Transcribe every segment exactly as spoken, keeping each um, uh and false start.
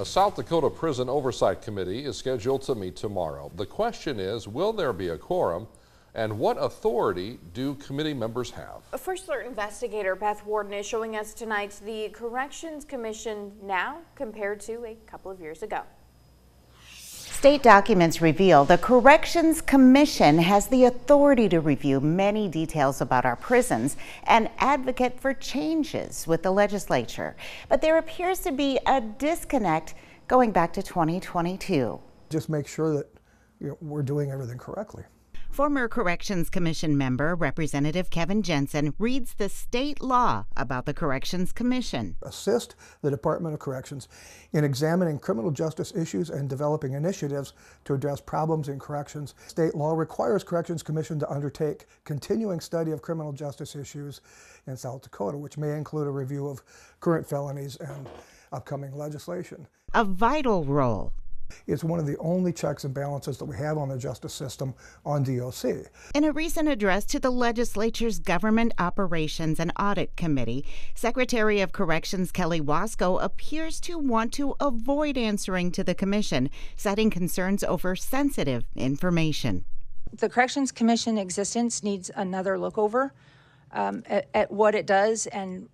A South Dakota Prison Oversight Committee is scheduled to meet tomorrow. The question is, will there be a quorum, and what authority do committee members have? First Alert investigator Beth Warden is showing us tonight the Corrections Commission now compared to a couple of years ago. State documents reveal the Corrections Commission has the authority to review many details about our prisons and advocate for changes with the legislature. But there appears to be a disconnect going back to twenty twenty-two. Just make sure that you know, we're doing everything correctly. Former Corrections Commission member Representative Kevin Jensen reads the state law about the Corrections Commission. Assist the Department of Corrections in examining criminal justice issues and developing initiatives to address problems in corrections. State law requires Corrections Commission to undertake continuing study of criminal justice issues in South Dakota, which may include a review of current felonies and upcoming legislation. A vital role. It's one of the only checks and balances that we have on the justice system on D O C. In a recent address to the legislature's Government Operations and Audit Committee, Secretary of Corrections Kelly Wasco appears to want to avoid answering to the commission, citing concerns over sensitive information. The Corrections Commission existence needs another look over um, at, at what it does, and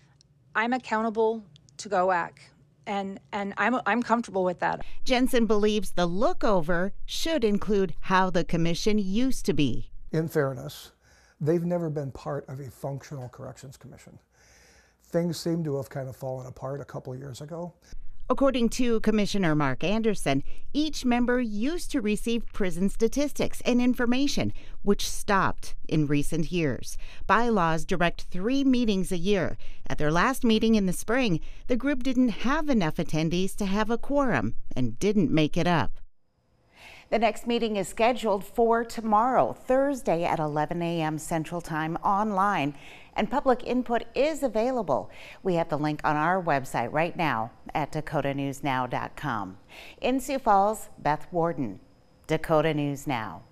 I'm accountable to G O A C. And, and I'm, I'm comfortable with that. Jensen believes the look over should include how the commission used to be. In fairness, they've never been part of a functional corrections commission. Things seem to have kind of fallen apart a couple of years ago. According to Commissioner Mark Anderson, each member used to receive prison statistics and information, which stopped in recent years. Bylaws direct three meetings a year. At their last meeting in the spring, the group didn't have enough attendees to have a quorum and didn't make it up. The next meeting is scheduled for tomorrow, Thursday at eleven a m Central Time online, and public input is available. We have the link on our website right now at dakota news now dot com. In Sioux Falls, Beth Warden, Dakota News Now.